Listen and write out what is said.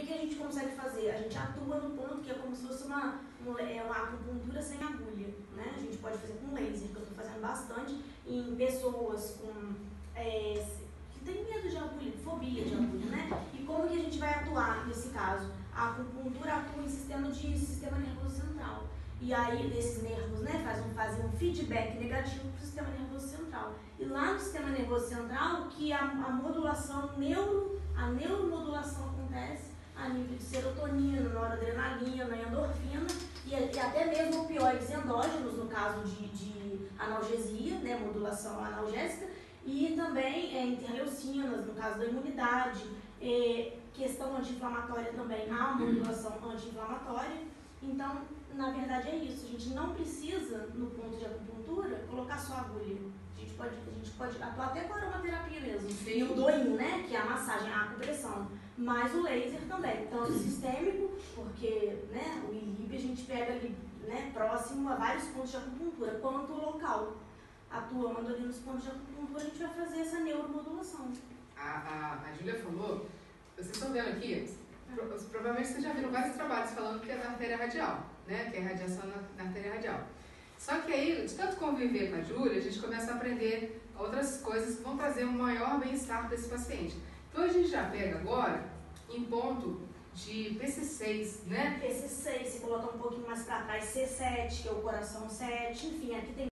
que a gente consegue fazer? A gente atua no ponto que é como se fosse uma acupuntura sem agulha, né? A gente pode fazer com laser, que eu estou fazendo bastante, em pessoas que tem medo de agulha, fobia de agulha, né? E como que a gente vai atuar nesse caso? A acupuntura atua em sistema nervoso central. E aí, desses nervos, né, fazem um feedback negativo para o sistema nervoso central. E lá no sistema nervoso central, que a modulação, a neuromodulação acontece a nível de serotonina, noradrenalina, endorfina e até mesmo opioides endógenos, no caso de analgesia, né, modulação analgésica, e também interleucinas, no caso da imunidade, questão anti-inflamatória também, a modulação anti-inflamatória. Então, na verdade é isso, a gente não precisa, no ponto de acupuntura, colocar só agulha. A gente pode atuar até com a aromaterapia mesmo. Sim. E o doinho, né, que é a massagem, a acupressão. Mas o laser também, tanto sistêmico, porque, né, o ILIB a gente pega ali, né, próximo a vários pontos de acupuntura, quanto local. Atuando ali nos pontos de acupuntura, a gente vai fazer essa neuromodulação. A Júlia falou, vocês estão vendo aqui, provavelmente vocês já viram vários trabalhos falando que é na artéria radial, né? Que é radiação na artéria radial. Só que aí, de tanto conviver com a Júlia, a gente começa a aprender outras coisas que vão trazer um maior bem-estar para esse paciente. Então a gente já pega agora em ponto de PC6, né? PC6, se colocar um pouquinho mais para trás, C7, que é o coração 7, enfim, aqui tem